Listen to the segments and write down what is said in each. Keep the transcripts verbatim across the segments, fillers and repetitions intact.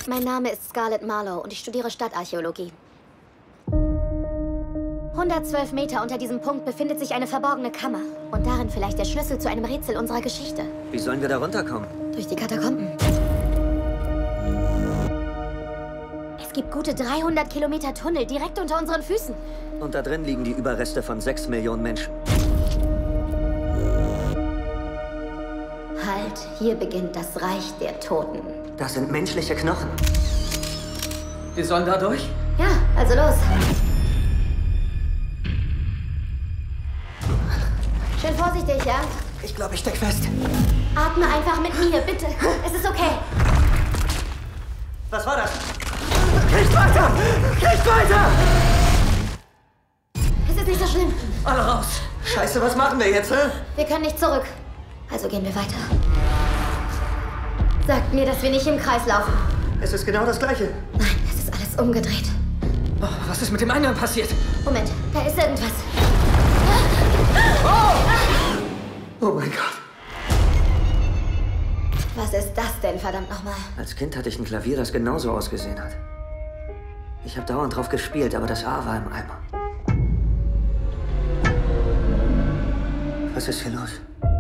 Mein Name ist Scarlett Marlowe und ich studiere Stadtarchäologie. hundertzwölf Meter unter diesem Punkt befindet sich eine verborgene Kammer. Und darin vielleicht der Schlüssel zu einem Rätsel unserer Geschichte. Wie sollen wir da runterkommen? Durch die Katakomben. Es gibt gute dreihundert Kilometer Tunnel direkt unter unseren Füßen. Und da drin liegen die Überreste von sechs Millionen Menschen. Halt, hier beginnt das Reich der Toten. Das sind menschliche Knochen. Wir sollen da durch? Ja, also los. Schön vorsichtig, ja? Ich glaube, ich steck fest. Atme einfach mit mir, bitte. Es ist okay. Was war das? Nicht weiter! Nicht weiter! Es ist nicht so schlimm. Alle raus! Scheiße, was machen wir jetzt, hä? Wir können nicht zurück. Also gehen wir weiter. Sagt mir, dass wir nicht im Kreis laufen. Es ist genau das Gleiche. Nein, es ist alles umgedreht. Oh, was ist mit dem Eingang passiert? Moment, da ist irgendwas. Oh mein Gott. Was ist das denn, verdammt nochmal? Als Kind hatte ich ein Klavier, das genauso ausgesehen hat. Ich habe dauernd drauf gespielt, aber das A war im Eimer. Was ist hier los?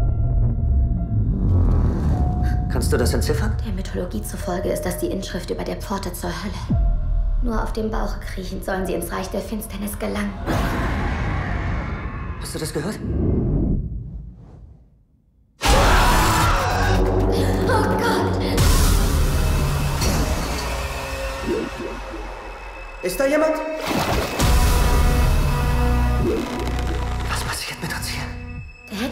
Kannst du das entziffern? Der Mythologie zufolge ist das die Inschrift über der Pforte zur Hölle. Nur auf dem Bauch kriechend sollen sie ins Reich der Finsternis gelangen. Hast du das gehört? Oh Gott! Ist da jemand? Was passiert mit uns hier? Dad?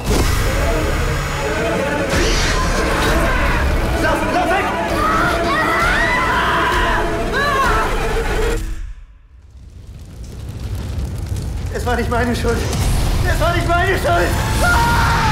Lauf, lauf weg! Es war nicht meine Schuld. Es war nicht meine Schuld!